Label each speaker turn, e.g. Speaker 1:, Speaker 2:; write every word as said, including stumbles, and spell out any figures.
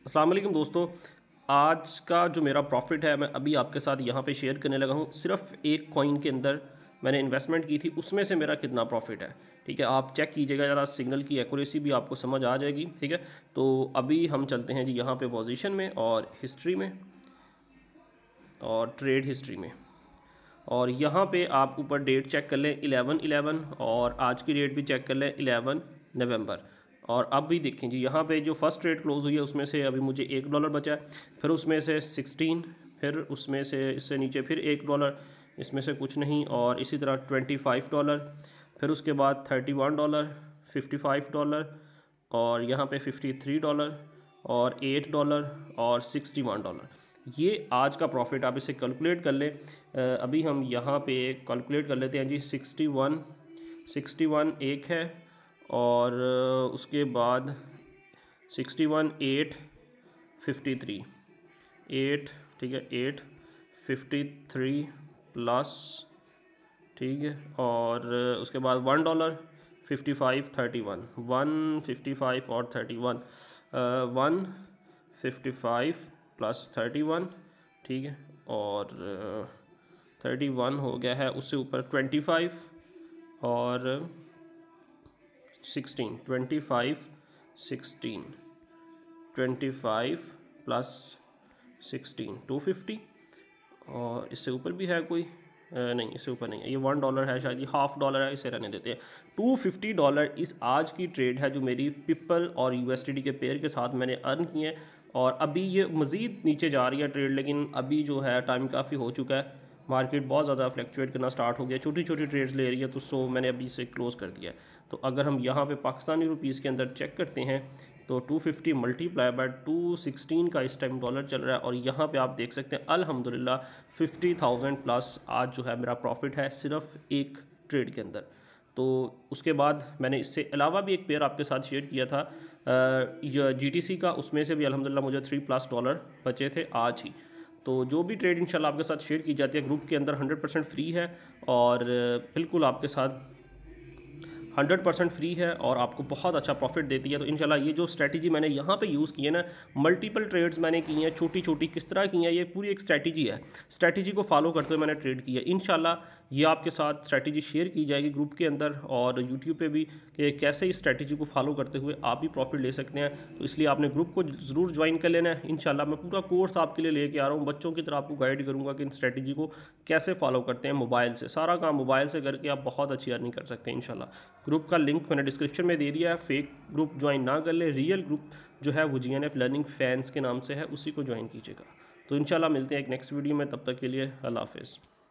Speaker 1: अस्सलाम वालेकुम दोस्तों। आज का जो मेरा प्रॉफिट है मैं अभी आपके साथ यहाँ पे शेयर करने लगा हूँ। सिर्फ एक कॉइन के अंदर मैंने इन्वेस्टमेंट की थी, उसमें से मेरा कितना प्रॉफिट है। ठीक है, आप चेक कीजिएगा ज़रा, सिग्नल की एक्यूरेसी भी आपको समझ आ जाएगी। ठीक है, तो अभी हम चलते हैं जी यहाँ पे पोजीशन में और हिस्ट्री में और ट्रेड हिस्ट्री में, और यहाँ पे आप ऊपर डेट चेक कर लें इलेवन इलेवन, और आज की डेट भी चेक कर लें इलेवन नवंबर। और अब भी देखें जी यहाँ पे जो फर्स्ट ट्रेड क्लोज हुई है उसमें से अभी मुझे एक डॉलर बचा है, फिर उसमें से सिक्सटीन, फिर उसमें से इससे नीचे फिर एक डॉलर, इसमें से कुछ नहीं, और इसी तरह ट्वेंटी फाइव डॉलर, फिर उसके बाद thirty one dollar, fifty five dollar, और यहाँ पे फिफ्टी थ्री डॉलर, और एट डॉलर, और सिक्सटी वन डॉलर। ये आज का प्रॉफिट, आप इसे कैलकुलेट कर लें। अभी हम यहाँ पे कैलकुलेट कर लेते हैं जी। सिक्सटी वन सिक्सटी वन एक है, और उसके बाद sixty one eight fifty three eight, ठीक है, एट फिफ्टी थ्री प्लस, ठीक है, और उसके बाद one dollar, fifty five thirty one, one fifty five और thirty one, one fifty five plus thirty one, ठीक है, और थर्टी वन हो गया है, उससे ऊपर ट्वेंटी फाइव और sixteen, twenty five sixteen, twenty five plus sixteen, two fifty, और इससे ऊपर भी है कोई, नहीं इससे ऊपर नहीं है, ये वन डॉलर है शायद, ये हाफ डॉलर है, इसे रहने देते हैं। टू फिफ्टी डॉलर इस आज की ट्रेड है जो मेरी पिपल और यूएसटीडी के पेयर के साथ मैंने अर्न किए हैं। और अभी ये मज़ीद नीचे जा रही है ट्रेड, लेकिन अभी जो है टाइम काफ़ी हो चुका है, मार्केट बहुत ज़्यादा फ्लक्चुएट करना स्टार्ट हो गया, छोटी छोटी ट्रेड्स ले रही है, तो सो मैंने अभी इसे क्लोज़ कर दिया है। तो अगर हम यहाँ पे पाकिस्तानी रुपीज़ के अंदर चेक करते हैं तो two fifty multiply by two sixteen का इस टाइम डॉलर चल रहा है, और यहाँ पे आप देख सकते हैं अल्हम्दुलिल्लाह फिफ्टी थाउजेंड प्लस आज जो है मेरा प्रॉफिट है सिर्फ एक ट्रेड के अंदर। तो उसके बाद मैंने इससे अलावा भी एक पेयर आपके साथ शेयर किया था जीटीसी का, उसमें से भी अल्हम्दुलिल्लाह मुझे थ्री प्लस डॉलर बचे थे आज ही। तो जो भी ट्रेड इंशाल्लाह आपके साथ शेयर की जाती है ग्रुप के अंदर हंड्रेड परसेंट फ्री है, और बिल्कुल आपके साथ हंड्रेड परसेंट फ्री है और आपको बहुत अच्छा प्रॉफिट देती है। तो इंशाल्लाह ये जो स्ट्रैटेजी मैंने यहाँ पे यूज़ की है ना, मल्टीपल ट्रेड्स मैंने की हैं, छोटी छोटी किस तरह की हैं, ये पूरी एक स्ट्रैटेजी है। स्ट्रैटेजी को फॉलो करते हुए मैंने ट्रेड की है। इंशाल्लाह ये आपके साथ स्ट्रैटेजी शेयर की जाएगी ग्रुप के अंदर और यूट्यूब पे भी, कि कैसे इस स्ट्रैटेजी को फॉलो करते हुए आप भी प्रॉफिट ले सकते हैं। तो इसलिए आपने ग्रुप को ज़रूर ज्वाइन कर लेना है। इंशाल्लाह मैं पूरा कोर्स आपके लिए लेके आ रहा हूँ, बच्चों की तरह आपको गाइड करूँगा कि इन स्ट्रैटेजी को कैसे फॉलो करते हैं मोबाइल से। सारा काम मोबाइल से करके आप बहुत अच्छी अर्निंग कर सकते हैं इंशाल्लाह। ग्रुप का लिंक मैंने डिस्क्रिप्शन में दे दिया है। फेक ग्रुप ज्वाइन ना कर ले, रियल ग्रुप जो है वो G N F learning fans के नाम से है, उसी को ज्वाइन कीजिएगा। तो इंशाल्लाह मिलते हैं एक नेक्स्ट वीडियो में, तब तक के लिए अल्लाह हाफिज़।